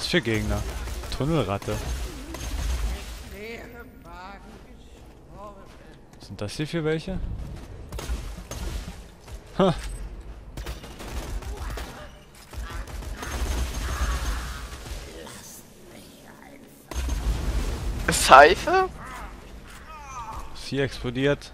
Was für Gegner? Tunnelratte. Sind das hier für welche? Ha. Seife? Sie explodiert.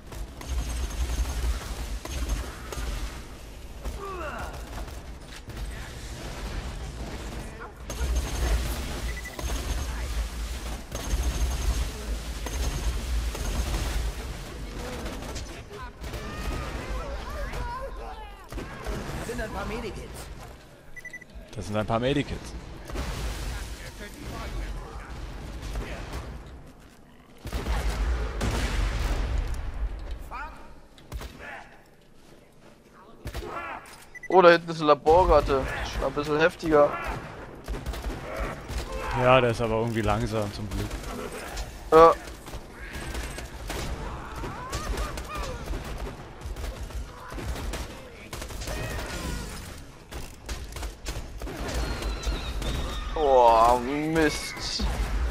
Das sind ein paar Medikits. Oh, da hinten ist eine Laborratte. Schon ein bisschen heftiger. Ja, der ist aber irgendwie langsam zum Glück. Ja. Oh, Mist.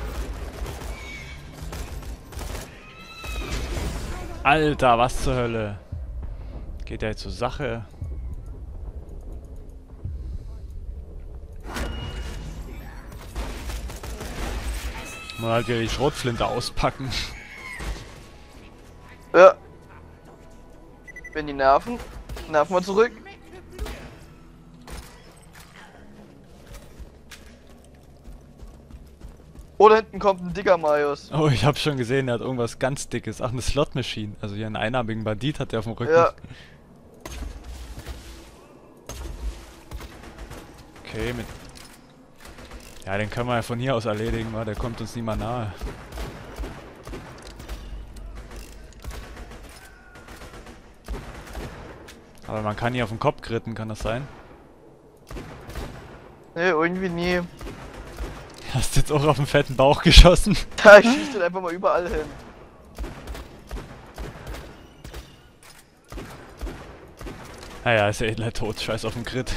Alter, was zur Hölle? Geht der jetzt zur Sache? Mal halt wieder die Schrotflinte auspacken. Ja. Wenn die nerven, nerven wir zurück. Oh, da hinten kommt ein dicker Marius. Oh, ich hab schon gesehen, der hat irgendwas ganz Dickes. Ach, eine Slot Machine. Also hier einen einarmigen Bandit hat der auf dem Rücken. Ja. Okay, mit... Ja, den können wir ja von hier aus erledigen, wa? Der kommt uns nie mal nahe. Aber man kann hier auf den Kopf kritten, kann das sein? Nee, irgendwie nie. Hast jetzt auch auf den fetten Bauch geschossen? Ja, ich schieße den einfach mal überall hin. Naja, ist ja eh gleich tot. Scheiß auf den Crit.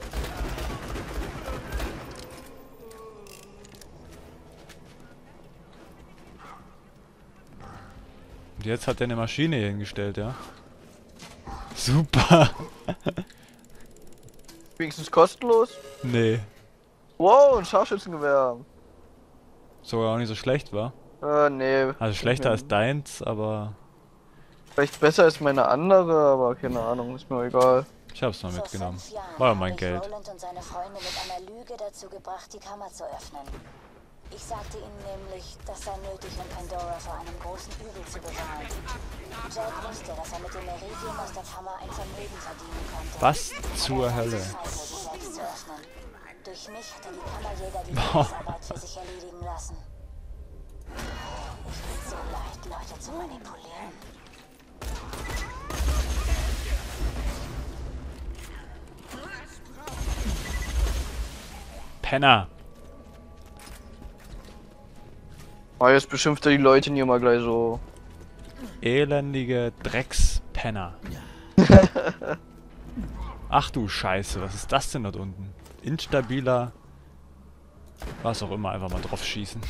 Und jetzt hat er eine Maschine hier hingestellt, ja? Super! Wenigstens kostenlos. Nee. Wow, ein Scharfschützengewehr. Sogar auch nicht so schlecht, war. Nee. Also schlechter als deins, aber... Vielleicht besser als meine andere, aber keine Ahnung, ist mir egal. Ich hab's mal Vor mitgenommen. 5 Jahren War ja habe mein ich Geld. Roland und seine Freunde mit einer Lüge dazu gebracht, die Kammer zu öffnen. Ich sagte ihnen nämlich, das sei nötig, um Pandora vor einem großen Übel zu bewahren. Jack wusste, dass er mit dem Meridium aus der Kammer ein Vermögen verdienen konnte. Was zur Hölle? Zeit, sie selbst zu öffnen. Durch mich hatte die Kammerjäger die Drecksarbeit für sich erledigen lassen. Ich bin so leicht, Leute zu manipulieren. Penner! Marius beschimpft er die Leute nie immer gleich so. Elendige Dreckspenner. Ach du Scheiße, was ist das denn dort unten? Instabiler... Was auch immer, einfach mal drauf schießen.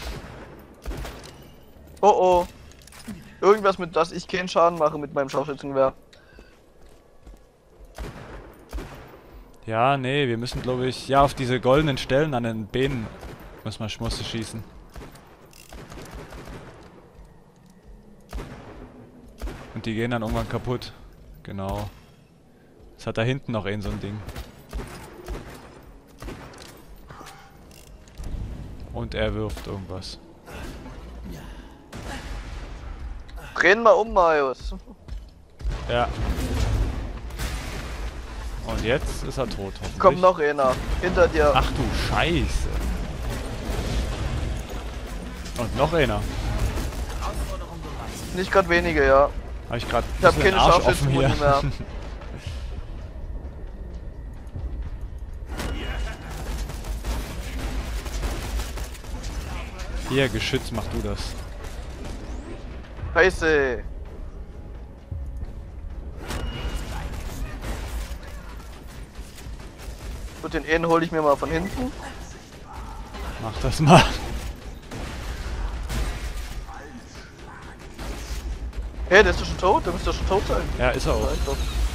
Oh oh. Irgendwas, mit das ich keinen Schaden mache mit meinem Scharfschützengewehr. Ja, nee, wir müssen glaube ich... Ja, auf diese goldenen Stellen an den Beinen muss man Schmusse schießen. Und die gehen dann irgendwann kaputt. Genau. Es hat da hinten noch so ein Ding. Und er wirft irgendwas. Drehen mal um, Marius. Ja. Und jetzt ist er tot. Kommt noch einer. Hinter dir. Ach du Scheiße. Und noch einer. Nicht gerade wenige, ja. Hab ich grad Ich hab keine Arsch offen Scharfschützenmuni hier. mehr. Hier, Geschütz, mach du das. Scheiße. Gut, den einen hole ich mir mal von hinten. Mach das mal. Hey, der ist doch schon tot? Der müsste doch schon tot sein. Ja, ist er auch. Ja, ich glaub.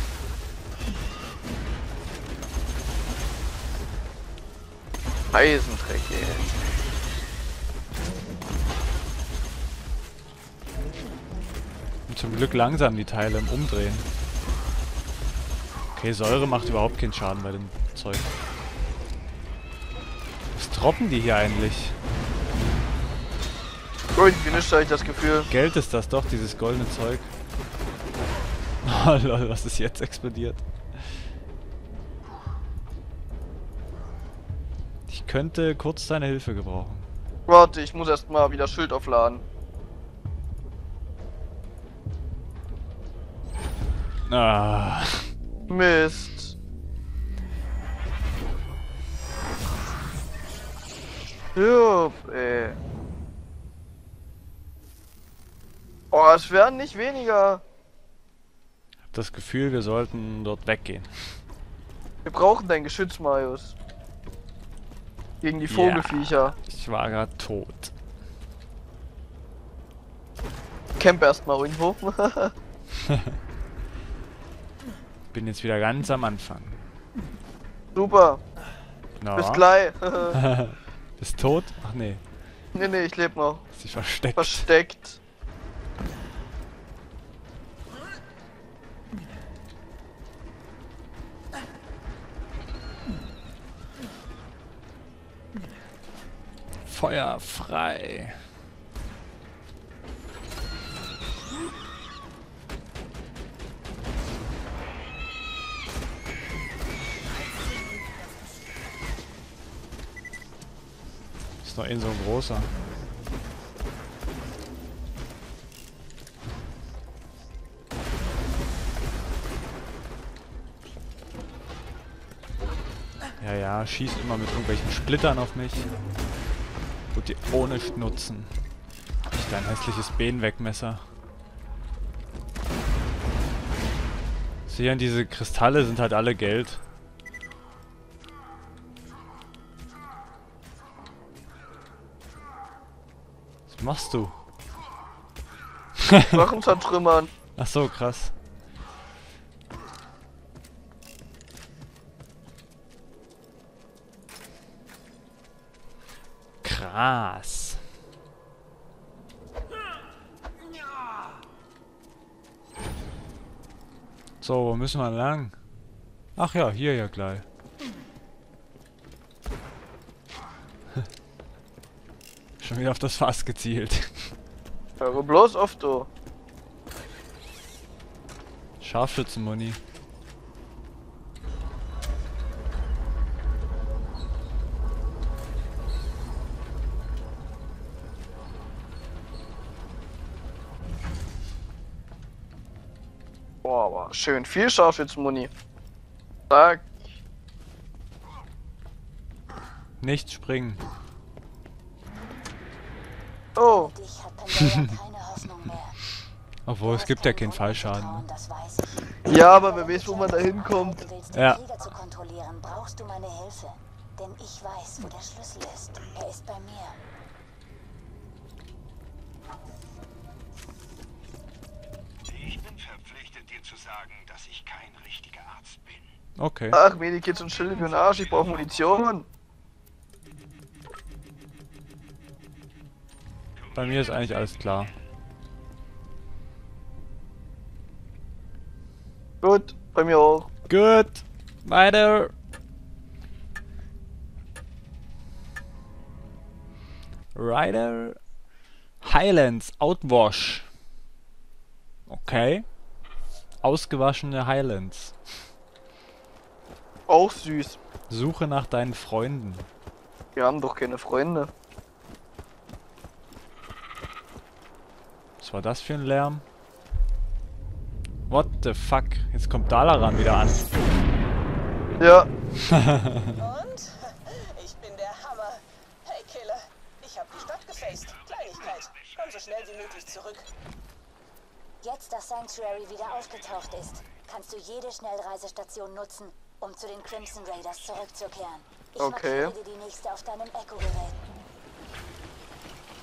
Eisendreck, ey. Und zum Glück langsam die Teile im Umdrehen. Okay, Säure macht überhaupt keinen Schaden bei dem Zeug. Was droppen die hier eigentlich? Irgendwie nicht, habe ich das Gefühl. Geld ist das doch, dieses goldene Zeug. Oh lol, was ist jetzt explodiert? Ich könnte kurz deine Hilfe gebrauchen. Warte, ich muss erstmal wieder Schild aufladen. Ah. Mist. Jupp, ey. Oh, es werden nicht weniger. Ich hab das Gefühl, wir sollten dort weggehen. Wir brauchen dein Geschütz, Marius. Gegen die Vogelviecher. Ich war gerade tot. Camp erstmal irgendwo. Bin jetzt wieder ganz am Anfang. Super. Na? Bis gleich. Bist tot? Ach nee, Nee, ich lebe noch. ist sie versteckt. Versteckt. Feuer frei. Ist noch so ein großer. Ja, schießt immer mit irgendwelchen Splittern auf mich. Und die ohne Schnutzen. Ich dein hässliches Behenwegmesser. Sehen, diese Kristalle sind halt alle Geld. Was machst du? Warum zertrümmern? Ach so, krass. Krass. So, wo müssen wir lang? Ach ja, hier ja gleich. Schon wieder auf das Fass gezielt. Höre bloß auf, du. Scharfschützenmuni. Boah, aber schön viel Scharfschützenmuni. Zack. Nicht springen. Oh, Dich hat Pandora keine Hoffnung mehr. Obwohl, es gibt ja keinen Fallschaden. Ne? Das weiß ich. ja, aber wer weiß, wo man da hinkommt. Du willst Ja. den Krieger zu kontrollieren, brauchst du meine Hilfe. Denn ich weiß, wo der Schlüssel ist. Er ist bei mir. Ich bin verpflichtet, dir zu sagen, dass ich kein richtiger Arzt bin. Okay. Ach, Medikits und Schilde für den Arsch, ich brauche Munition. Bei mir ist eigentlich alles klar. Gut, bei mir auch. Gut. Weiter. Rider. Highlands Outwash. Okay. Ausgewaschene Highlands. Auch süß. Suche nach deinen Freunden. Wir haben doch keine Freunde. Was war das für ein Lärm? What the fuck? Jetzt kommt Dalaran wieder an. Ja, Und? Ich bin der Hammer. Hey Killer, ich hab die Stadt gefaced. Kleinigkeit. Komm so schnell wie möglich zurück. Jetzt, dass Sanctuary wieder aufgetaucht ist, kannst du jede Schnellreisestation nutzen, um zu den Crimson Raiders zurückzukehren. Ich Okay. markiere dir die nächste auf deinem Echo-Gerät.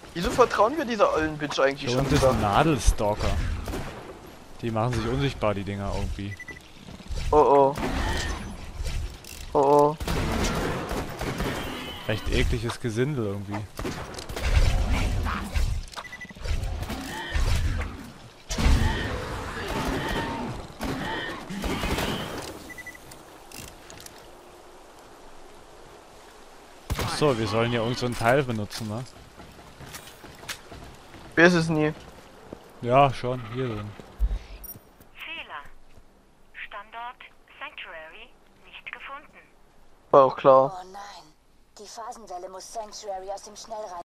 Wieso vertrauen wir dieser ollen Bitch eigentlich Hier schon unten ist wieder? ein Nadelstalker. Die machen sich unsichtbar, die Dinger irgendwie. Oh oh. Oh oh. Recht ekliges Gesindel irgendwie. So, wir sollen ja irgend so ein Teil benutzen, ne? Wer ist es nie? Ja, schon, hier drin. Fehler. Standort Sanctuary nicht gefunden. War auch klar. Oh nein. Die Phasenwelle muss Sanctuary aus dem Schnellreisen